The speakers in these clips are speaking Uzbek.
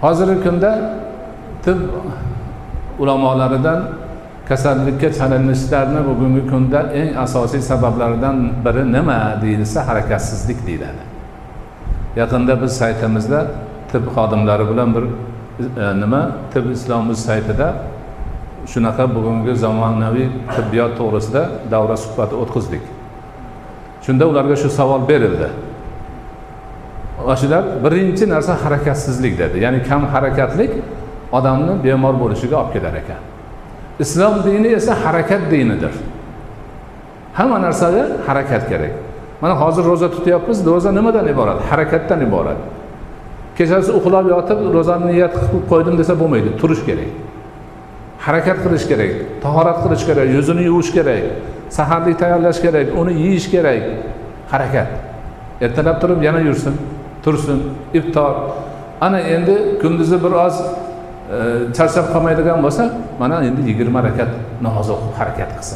Hozirgi kunda tib ulamolaridan kasallikka chalinishlarni bugungi kunda eng asosiy sabablaridan biri nima deyilsa, harakatsizlik deyiladi. Yaqinda biz saytimizda tib xodimlari bilan bir tib islom saytida shunaqa bugungi zamonaviy tibbiyot to'g'risida davra suhbati o'tkazdik. Shunda ularga shu savol berildi. O'shalar birinchi narsa harakatsizlik dedi. Ya'ni kam harakatlik odamni bemor bo'lishiga olib kelar ekan. Islom dini esa harakat dinidir. Hamma narsaga harakat kerak. Mana hozir roza tutyapmiz. Roza nimadan iborat? Harakatdan iborat. Kechasi uxlab yotib rozani niyat qilib qo'ydim desa bo'lmaydi. Turish kerak. Harakat qilish kerak, tahorat qilish kerak, yuzini yuvish kerak, saharlik tayyorlash kerak, uni yeyish kerak. Harakat. Ertalab turib yana yursin, tursin, iftor. Ana endi kunduzi bir oz charchab qolmaydigan bo'lsa, mana endi 20 rakat namoz o'qib harakat qilsin.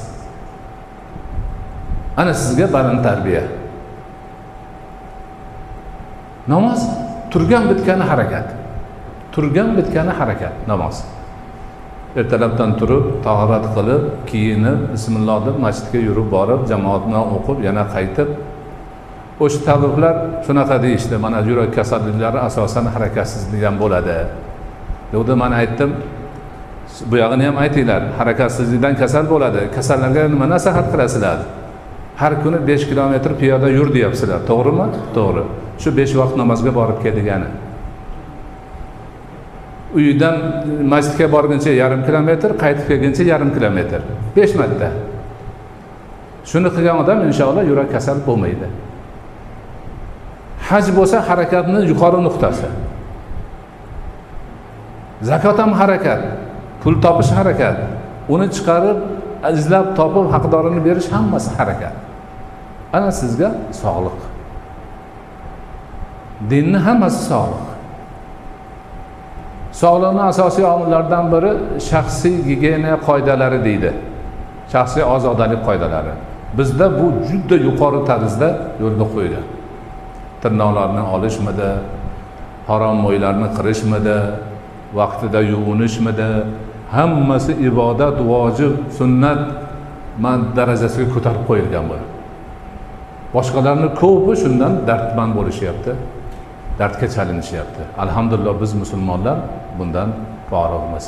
Ana sizga baland tarbiya. Namoz turgan bitgani harakat. Turgan bitgani harakat namoz. Ertalabdan turib, tahorat qilib, kiyinib, bismillah deb masjidga yurib borib, jamoat bilan o'qib, yana qaytib. O'sha tabiblar shunaqa deyishdi. Mana yurak kasalliklari asosan harakatsizlikdan bo'ladi. Yo'qda men aytdim, bu yog'ini ham aytinglar. Harakatsizlikdan kasal bo'ladi. Kasallarga nima nasihat qilasizlar? Har kuni 5 kilometr piyoda yur deyapsizlar. To'g'rimi? To'g'ri. Shu 5 vaqt namozga borib kelgani. Uydan masjidga borguncha 1,5 kilometr, qaytib kelguncha 1,5 kilometr. 5 marta. Shuni qilgan odam inshaalloh yurak kasal bo'lmaydi. Haj bo'lsa harakatning yuqori nuqtasi. Zakot ham harakat, pul topish harakat. Uni chiqarib, izlab topib haqdorini berish hammasi harakat. Ana sizga sog'liq. Dinning hammasi sog'liq. Sog'liqning asosiy omillaridan biri shaxsiy gigiyena qoidalari deydi. Shaxsiy ozodalik qoidalari. Bizda bu juda yuqori tarzda yo'lga qo'yilgan. Tirnoqlarni olishmidi, harom mo'ylarni qirishmidi, vaqtida yuvinishmidi, hammasi ibodat, vojib, sunnat darajasiga ko'tarib qo'yilgan bu. Boshqalarning ko'pi shundan dardmand bo'lishyapti. Dardga chalinishyapti. Alhamdulillah biz musulmonlar bundan farog'miz.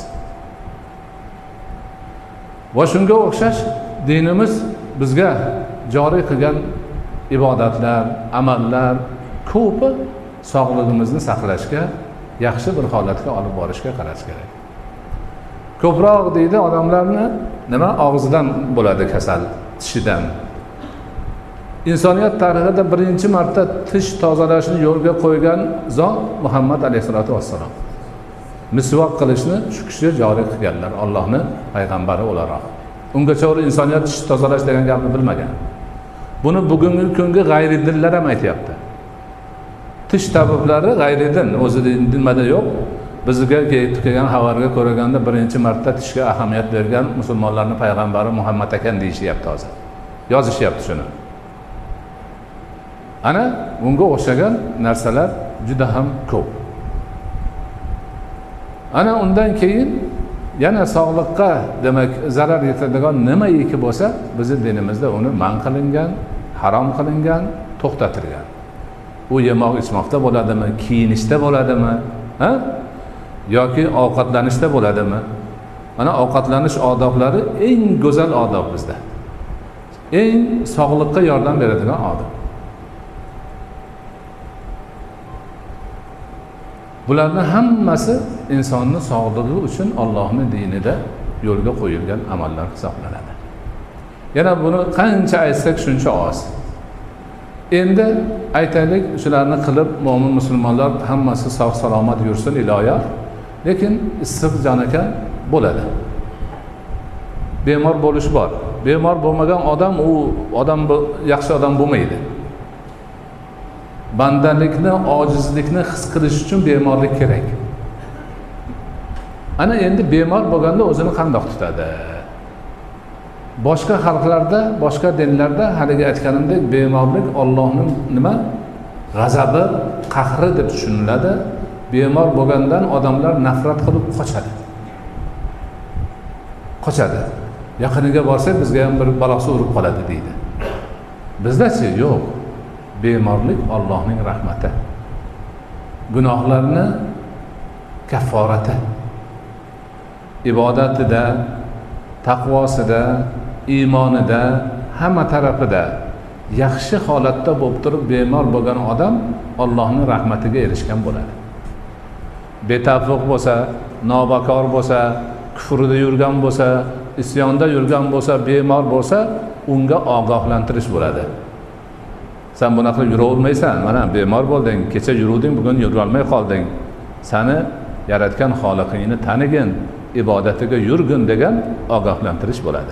Va shunga o'xshash dinimiz bizga joriy qilgan ibodatlar, amallar ko'pi sog'lig'imizni saqlashga, yaxshi bir holatga olib borishga qarash kerak. Ko'proq deydi odamlarni nima og'zidan bo'ladi kasal, tishidan. İnsaniyat tarixida birinchi marta tish tozalashni yo'lga qo'ygan zot Muhammad alayhisolatu vassalom. Misvaq qilishni shu kishi joriy qilganlar, Allohning payg'ambari o'laroq. Ungacha insoniyat tish tozalash degan gapni bilmagan. Buni bugungi kungi g'ayridinlar ham aytayapti. Tish tabiblari g'ayridin, o'zi dinmada yo'q. Bizga kelgan xabarga ko'raganda birinchi marta tishga ahamiyat bergan musulmonlarning payg'ambari Muhammad ekan deyishyapti hozir. Yozishyapti shuni. Ana bunga o'xshagan narsalar juda ham ko'p. Ana undan keyin yana sog'liqqa demak zarar yetadigan nimaiki bo'lsa, bizning dinimizda uni man qilingan, harom qilingan, to'xtatilgan. Bu yemoq ichmoqda bo'ladimi, kiyinishda bo'ladimi, yoki ovqatlanishda bo'ladimi? Mana ovqatlanish odoblari eng go'zal odob bizda. Eng sog'liqqa yordam beradigan odob. Bularning hammasi insonning sog'ligi uchun Allohning dinida yo'lga qo'yilgan amallar hisoblanadi. Yana buni qancha aytsak shuncha oz. Endi aytaylik, shularni qilib mo'min musulmonlar hammasi sog' salomat yursin iloyo. Lekin issiq jon ekan bo'ladi. Bemor bo'lish bor. Bemor bo'lmagan odam yaxshi odam bo'lmaydi. Bandalikni, ojizlikni his qilish uchun bemorlik kerak. Ana endi bemor bo'lganda o'zini qandoq tutadi? Boshqa xalqlarda, boshqa dinlarda haligi aytganimdek bemorlik Allohning nima? G'azabi, qahri deb tushuniladi. bemor bo'lgandan odamlar nafrat qilib qochadi. Yaqiniga borsak bizga ham bir balosi urib qoladi deydi. Bizdachi yo'q. Bemorlik Allohning rahmati. Gunohlarni kafforati. Ibodatida, taqvosida, iymonida, hamma tarafida yaxshi holatda bo'lib turib bemor bo'lgan odam Allohning rahmatiga erishgan bo'ladi. Betafviq bo'lsa, nobakor bo'lsa, kufrda yurgan bo'lsa, isyonda yurgan bo'lsa, bemor bo'lsa, unga ogohlantirish bo'ladi. Sen bunaqa yura olmaysan, mana bemor bo'lding, kecha yuruvding, bugun yura olmay qolding. Seni yaratgan Xoliqingni tanigin, ibodatiga yurgin degan ogohlantirish bo'ladi.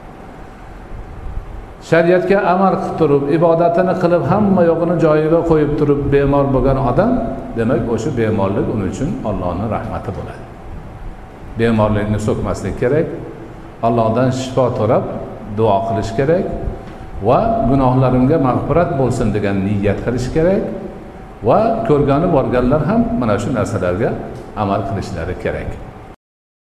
Shariatga amal qilib turib, ibodatini qilib, hamma yo'qini joyiga qo'yib turib bemor bo'lgan odam, demak o'sha bemorlik uning uchun Allohning rahmati bo'ladi. Bemorlikni so'kmaslik kerak. Allohdan shifo so'rab duo qilish kerak va gunohlarimga mag'firat bo'lsin degan niyat qilish kerak va ko'rgani borganlar ham mana shu narsalarga amal qilishlari kerak.